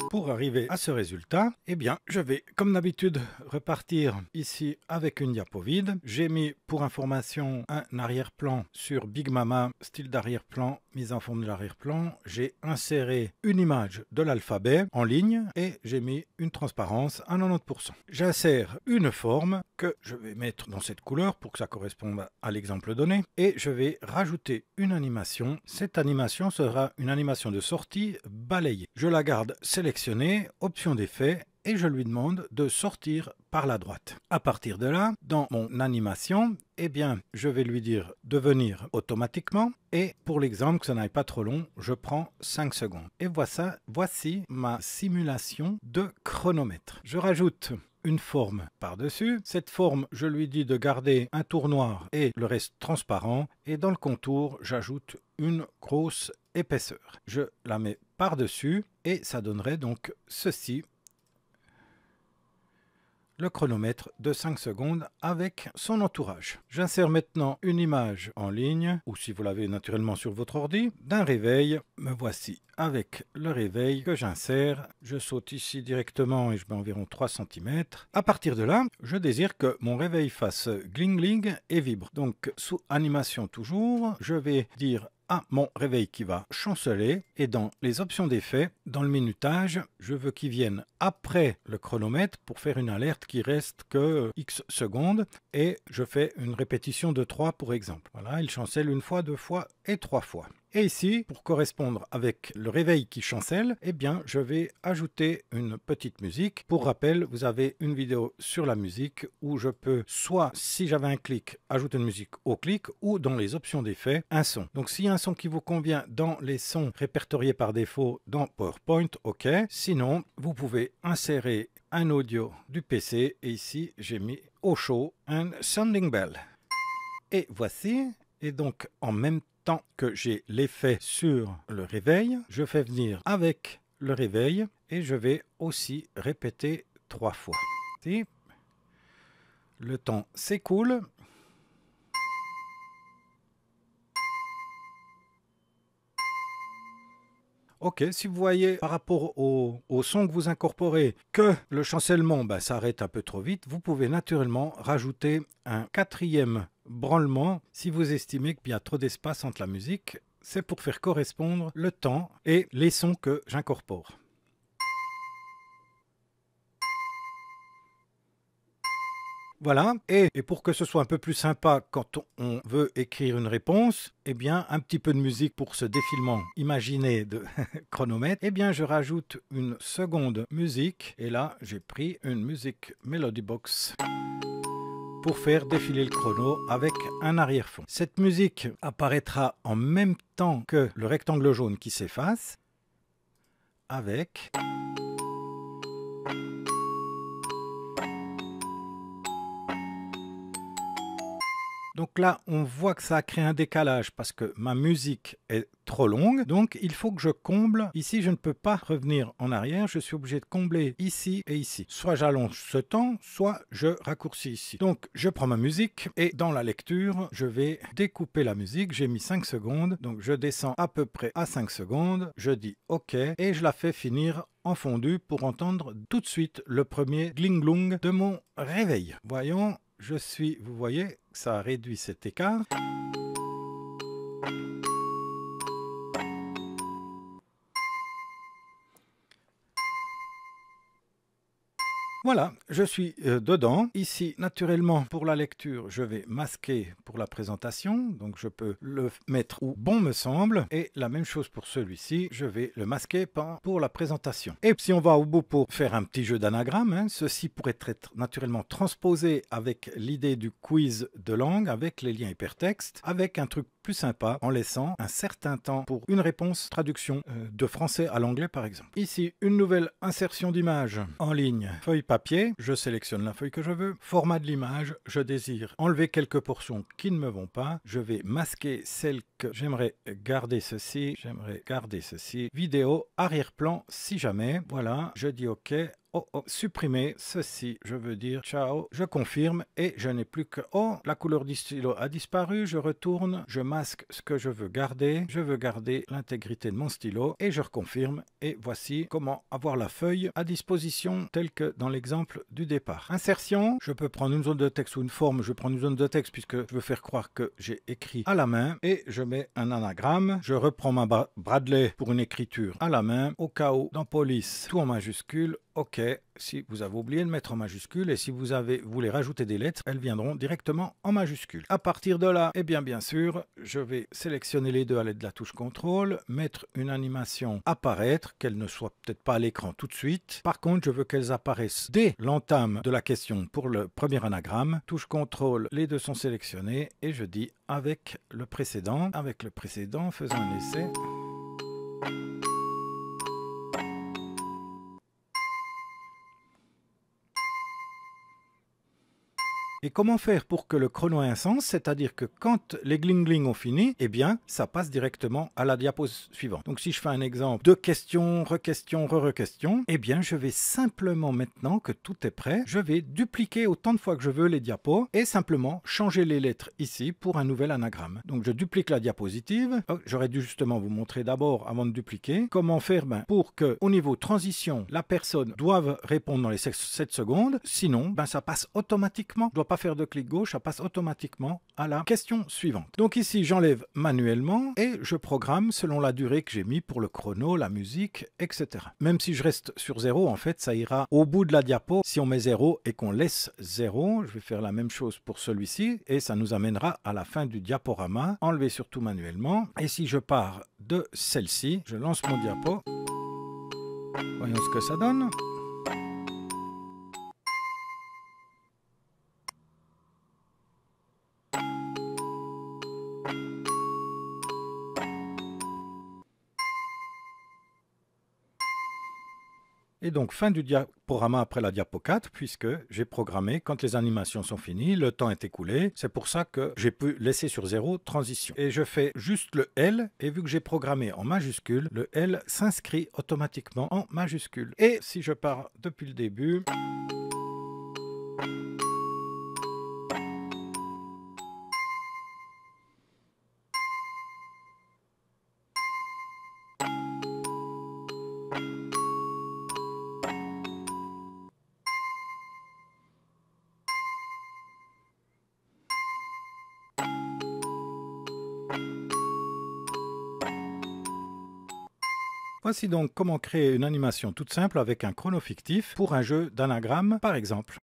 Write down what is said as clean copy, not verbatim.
Pour arriver à ce résultat, eh bien, je vais, comme d'habitude, repartir ici avec une diapo vide. J'ai mis, pour information, un arrière-plan sur Big Mama, style d'arrière-plan, mise en forme de l'arrière-plan. J'ai inséré une image de l'alphabet en ligne et j'ai mis une transparence à 90%. J'insère une forme que je vais mettre dans cette couleur pour que ça corresponde à l'exemple donné et je vais rajouter une animation. Cette animation sera une animation de sortie balayée. Je la garde sélectionnée, option d'effet, et je lui demande de sortir par la droite. À partir de là, dans mon animation, eh bien, je vais lui dire de venir automatiquement. Et pour l'exemple, que ça n'aille pas trop long, je prends 5 secondes. Et voici ma simulation de chronomètre. Je rajoute une forme par-dessus. Cette forme, je lui dis de garder un tour noir et le reste transparent. Et dans le contour, j'ajoute une grosse épaisseur. Je la mets par-dessus et ça donnerait donc ceci. Le chronomètre de 5 secondes avec son entourage. J'insère maintenant une image en ligne, ou si vous l'avez naturellement sur votre ordi, d'un réveil. Me voici avec le réveil que j'insère. Je saute ici directement et je mets environ 3 cm. À partir de là, je désire que mon réveil fasse gling-gling et vibre. Donc sous animation toujours, je vais dire à mon réveil qui va chanceler et dans les options d'effet, dans le minutage, je veux qu'il vienne après le chronomètre pour faire une alerte qui reste que X secondes et je fais une répétition de 3 pour exemple. Voilà, il chancelle une fois, 2 fois et 3 fois. Et ici, pour correspondre avec le réveil qui chancelle, eh bien, je vais ajouter une petite musique. Pour rappel, vous avez une vidéo sur la musique où je peux soit, si j'avais un clic, ajouter une musique au clic ou dans les options d'effet, un son. Donc, s'il y a un son qui vous convient dans les sons répertoriés par défaut dans PowerPoint, OK. Sinon, vous pouvez insérer un audio du PC et ici, j'ai mis au chaud un sounding bell. Et voici, et donc en même temps que j'ai l'effet sur le réveil, je fais venir avec le réveil et je vais aussi répéter 3 fois. Si le temps s'écoule. Ok, si vous voyez par rapport au son que vous incorporez que le chancellement s'arrête un peu trop vite, vous pouvez naturellement rajouter un 4e branlement si vous estimez qu'il y a trop d'espace entre la musique. C'est pour faire correspondre le temps et les sons que j'incorpore. Voilà, et pour que ce soit un peu plus sympa quand on veut écrire une réponse, eh bien un petit peu de musique pour ce défilement imaginé de chronomètre, eh bien je rajoute une seconde musique, et là j'ai pris une musique Melody Box pour faire défiler le chrono avec un arrière-fond. Cette musique apparaîtra en même temps que le rectangle jaune qui s'efface, avec... Donc là, on voit que ça a créé un décalage parce que ma musique est trop longue. Donc, il faut que je comble. Ici, je ne peux pas revenir en arrière. Je suis obligé de combler ici et ici. Soit j'allonge ce temps, soit je raccourcis ici. Donc, je prends ma musique et dans la lecture, je vais découper la musique. J'ai mis 5 secondes. Donc, je descends à peu près à 5 secondes. Je dis OK et je la fais finir en fondu pour entendre tout de suite le premier gling-glong de mon réveil. Voyons. Vous voyez, ça a réduit cet écart. Voilà, je suis dedans. Ici, naturellement, pour la lecture, je vais masquer pour la présentation. Donc, je peux le mettre où bon me semble. Et la même chose pour celui-ci, je vais le masquer pour la présentation. Et si on va au bout pour faire un petit jeu d'anagramme, ceci pourrait être naturellement transposé avec l'idée du quiz de langue, avec les liens hypertextes, avec un truc plus sympa en laissant un certain temps pour une réponse traduction de français à l'anglais par exemple. Ici, une nouvelle insertion d'image en ligne, feuille papier, je sélectionne la feuille que je veux, format de l'image, je désire enlever quelques portions qui ne me vont pas, je vais masquer celle que j'aimerais garder ceci, vidéo, arrière-plan si jamais, voilà, je dis OK, supprimer ceci, je veux dire ciao, je confirme et je n'ai plus que la couleur du stylo a disparu, je retourne, je masque ce que je veux garder l'intégrité de mon stylo et je reconfirme et voici comment avoir la feuille à disposition telle que dans l'exemple du départ. Insertion, je peux prendre une zone de texte ou une forme, je vais prendre une zone de texte puisque je veux faire croire que j'ai écrit à la main et je mets un anagramme, je reprends ma Bradley pour une écriture à la main, au cas où dans police, tout en majuscule. OK, si vous avez oublié de mettre en majuscule et si vous voulez rajouter des lettres, elles viendront directement en majuscule. À partir de là, eh bien sûr, je vais sélectionner les deux à l'aide de la touche contrôle, mettre une animation apparaître, qu'elle ne soit peut-être pas à l'écran tout de suite. Par contre, je veux qu'elles apparaissent dès l'entame de la question pour le premier anagramme. Touche contrôle, les deux sont sélectionnés et je dis avec le précédent, faisons un essai. Et comment faire pour que le chrono ait un sens? C'est-à-dire que quand les gling-gling ont fini, eh bien, ça passe directement à la diapo suivante. Donc, si je fais un exemple de question, re-question, re-question, eh bien, je vais simplement, maintenant que tout est prêt, je vais dupliquer autant de fois que je veux les diapos et simplement changer les lettres ici pour un nouvel anagramme. Donc, je duplique la diapositive. J'aurais dû justement vous montrer d'abord, avant de dupliquer, comment faire pour que, au niveau transition, la personne doive répondre dans les 7 secondes. Sinon, ça passe automatiquement. Je dois pas faire de clic gauche, ça passe automatiquement à la question suivante. Donc ici, j'enlève manuellement et je programme selon la durée que j'ai mis pour le chrono, la musique, etc. Même si je reste sur 0, en fait, ça ira au bout de la diapo. Si on met 0 et qu'on laisse 0, je vais faire la même chose pour celui-ci et ça nous amènera à la fin du diaporama. Enlever surtout manuellement. Et si je pars de celle-ci, je lance mon diapo. Voyons ce que ça donne. Et donc, fin du diaporama après la diapo 4, puisque j'ai programmé, quand les animations sont finies, le temps est écoulé. C'est pour ça que j'ai pu laisser sur 0 transition. Et je fais juste le L, et vu que j'ai programmé en majuscule, le L s'inscrit automatiquement en majuscule. Et si je pars depuis le début... Voici donc comment créer une animation toute simple avec un chrono fictif pour un jeu d'anagramme par exemple.